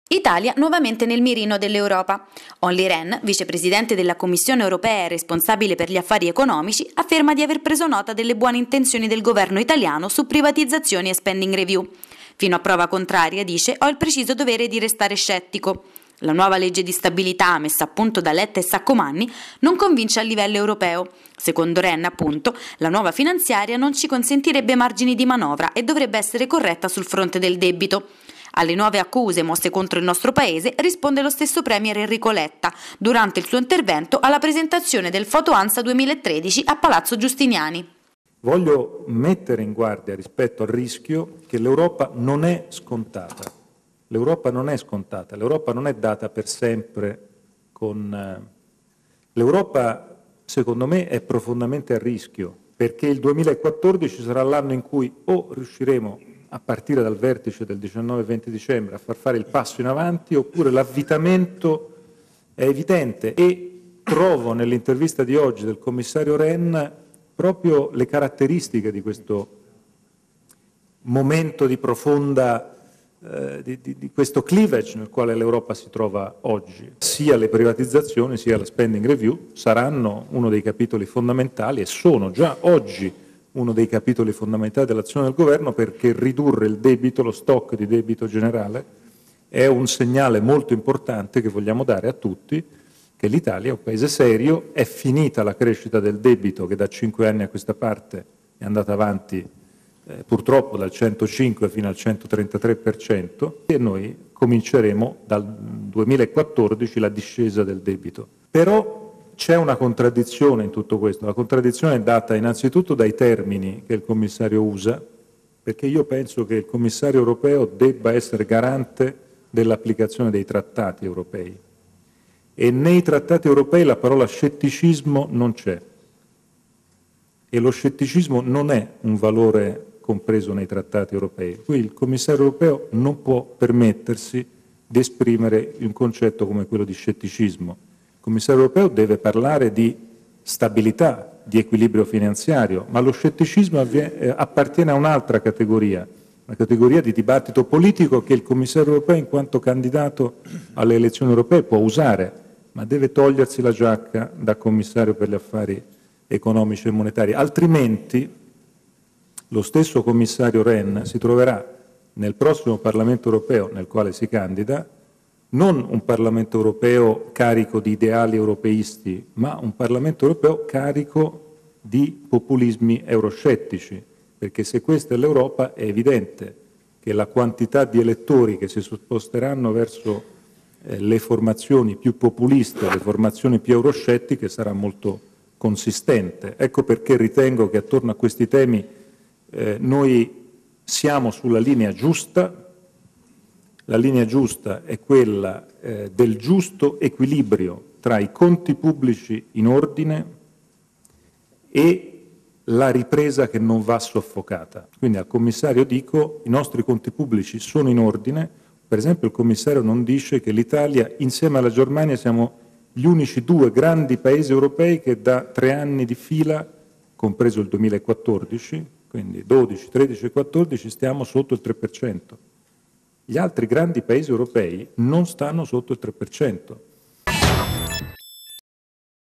Italia nuovamente nel mirino dell'Europa. Olli Rehn, vicepresidente della Commissione europea e responsabile per gli affari economici, afferma di aver preso nota delle buone intenzioni del governo italiano su privatizzazioni e spending review. Fino a prova contraria, dice, ho il preciso dovere di restare scettico. La nuova legge di stabilità messa a punto da Letta e Saccomanni non convince a livello europeo. Secondo Rehn, appunto, la nuova finanziaria non ci consentirebbe margini di manovra e dovrebbe essere corretta sul fronte del debito. Alle nuove accuse mosse contro il nostro paese risponde lo stesso premier Enrico Letta durante il suo intervento alla presentazione del Foto Ansa 2013 a Palazzo Giustiniani. Voglio mettere in guardia rispetto al rischio che l'Europa non è scontata. L'Europa non è scontata, l'Europa non è data per sempre L'Europa, secondo me, è profondamente a rischio, perché il 2014 sarà l'anno in cui o riusciremo a partire dal vertice del 19-20 dicembre, a far fare il passo in avanti, oppure l'avvitamento è evidente. E trovo nell'intervista di oggi del commissario Rehn proprio le caratteristiche di questo momento di profonda, di questo cleavage nel quale l'Europa si trova oggi. Sia le privatizzazioni sia la spending review saranno uno dei capitoli fondamentali e sono già oggi uno dei capitoli fondamentali dell'azione del governo, perché ridurre il debito, lo stock di debito generale, è un segnale molto importante che vogliamo dare a tutti, che l'Italia è un paese serio, è finita la crescita del debito che da 5 anni a questa parte è andata avanti purtroppo dal 105 fino al 133% e noi cominceremo dal 2014 la discesa del debito. Però c'è una contraddizione in tutto questo. La contraddizione è data innanzitutto dai termini che il commissario usa, perché io penso che il commissario europeo debba essere garante dell'applicazione dei trattati europei. E nei trattati europei la parola scetticismo non c'è. E lo scetticismo non è un valore compreso nei trattati europei. Qui il commissario europeo non può permettersi di esprimere un concetto come quello di scetticismo. Il commissario europeo deve parlare di stabilità, di equilibrio finanziario, ma lo scetticismo appartiene a un'altra categoria, una categoria di dibattito politico che il commissario europeo in quanto candidato alle elezioni europee può usare, ma deve togliersi la giacca da commissario per gli affari economici e monetari, altrimenti lo stesso commissario Rehn si troverà nel prossimo Parlamento europeo nel quale si candida non un Parlamento europeo carico di ideali europeisti, ma un Parlamento europeo carico di populismi euroscettici, perché se questa è l'Europa è evidente che la quantità di elettori che si sposteranno verso le formazioni più populiste, le formazioni più euroscettiche sarà molto consistente. Ecco perché ritengo che attorno a questi temi noi siamo sulla linea giusta. La linea giusta è quella del giusto equilibrio tra i conti pubblici in ordine e la ripresa che non va soffocata. Quindi al commissario dico i nostri conti pubblici sono in ordine. Per esempio il commissario non dice che l'Italia insieme alla Germania siamo gli unici 2 grandi paesi europei che da 3 anni di fila, compreso il 2014, quindi 12, 13 e 14, stiamo sotto il 3%. Gli altri grandi paesi europei non stanno sotto il 3%.